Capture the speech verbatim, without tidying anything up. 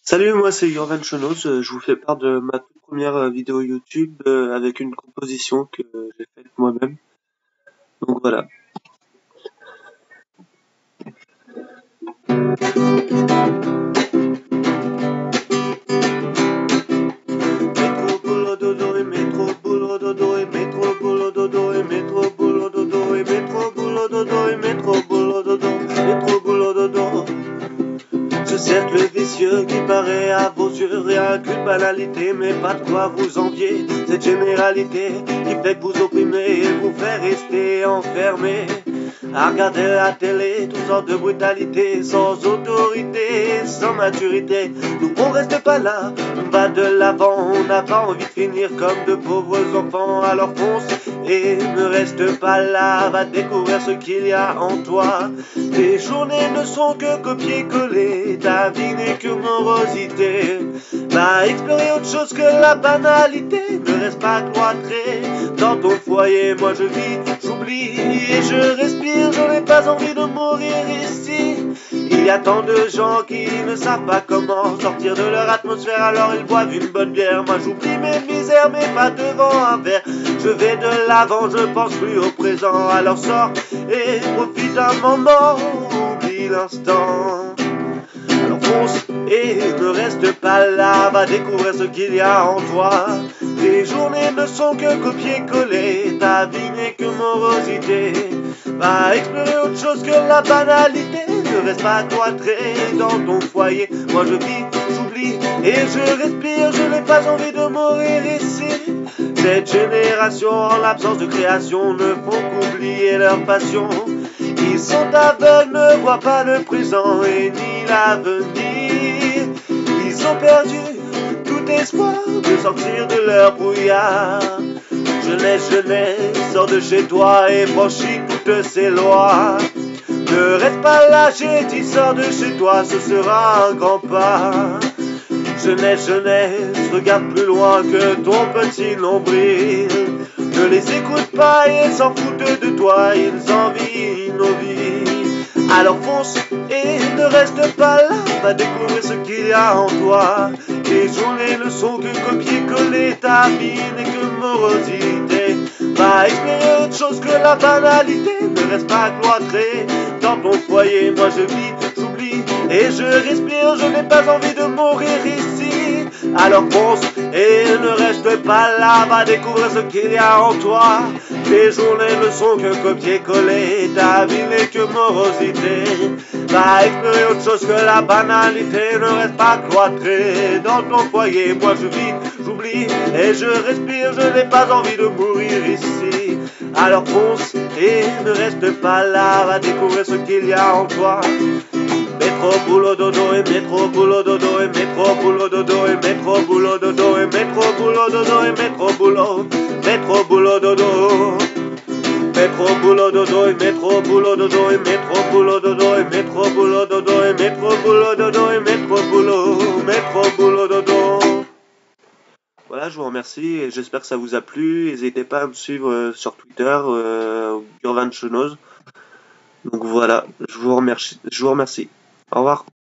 Salut, moi c'est Urban Chenos, euh, je vous fais part de ma toute première euh, vidéo YouTube euh, avec une composition que euh, j'ai faite moi-même. Donc voilà. Métro boulot dodo et métro boulot dodo et métro boulot dodo et métro boulot dodo et métro boulot dodo et métro boulot dodo métro boulot dodo. Ce cercle vicieux qui paraît à vos yeux rien qu'une banalité, mais pas de quoi vous envier. Cette généralité qui fait que vous opprimez et vous fait rester enfermé à regarder la télé, toutes sortes de brutalité, sans autorité, sans maturité. Nous on reste pas là, on va de l'avant, on n'a pas envie de finir comme de pauvres enfants. Alors fonce et ne reste pas là, va découvrir ce qu'il y a en toi. Tes journées ne sont que copier-coller, ta vie n'est que morosité. Va explorer autre chose que la banalité, ne reste pas cloîtré dans ton foyer. Moi je vis, j'oublie et je respire, je n'ai pas envie de mourir ici. Il y a tant de gens qui ne savent pas comment sortir de leur atmosphère, alors ils boivent une bonne bière. Moi j'oublie mes misères, mais pas devant un verre. Je vais de l'avant, je pense plus au présent. Alors sors et profite un moment, oublie l'instant. Alors fonce et ne reste pas là, va découvrir ce qu'il y a en toi. Tes journées ne sont que copier-coller, ta vie n'est que morosité. Va explorer autre chose que la banalité, ne reste pas cloîtré dans ton foyer. Moi je vis, j'oublie et je respire, je n'ai pas envie de mourir ici. Cette génération en l'absence de création ne font qu'oublier leur passion. Ils sont aveugles, ne voient pas le présent et ni l'avenir. Ils ont perdu tout espoir de sortir de leur brouillard. Jeunesse, jeunesse, sors de chez toi et franchis toutes ces lois. Ne reste pas là, j'ai dit, sors de chez toi, ce sera un grand pas. Jeunesse, jeunesse, regarde plus loin que ton petit nombril. Ne les écoute pas, ils s'en foutent de toi, ils envient nos vies. Alors fonce et ne reste pas là, va découvrir ce qu'il y a en toi. Tes journées ne sont que copier-coller, ta vie n'est que morosité. Va explorer autre chose que la banalité, ne reste pas cloîtré dans ton foyer. Moi je vis, j'oublie et je respire, je n'ai pas envie de mourir ici. Alors fonce et ne reste pas là, va découvrir ce qu'il y a en toi. Tes journées ne sont que copier-coller, ta vie n'est que morosité. Va explorer autre chose que la banalité, ne reste pas cloîtré dans ton foyer. Moi je vis, j'oublie et je respire, je n'ai pas envie de mourir ici. Alors fonce et ne reste pas là, va découvrir ce qu'il y a en toi. Métro boulot dodo et métro boulot dodo et métro boulot dodo et métro boulot dodo et métro boulot dodo et métro boulot métro boulot dodo métro boulot dodo et métro boulot dodo et métro boulot dodo et métro boulot dodo et métro boulot dodo et métro boulot métro boulot dodo. Voilà, je vous remercie et j'espère que ça vous a plu. N'hésitez pas à me suivre euh, sur Twitter, euh, Urban Chenos. Donc voilà, je vous remercie. Je vous remercie. Au revoir.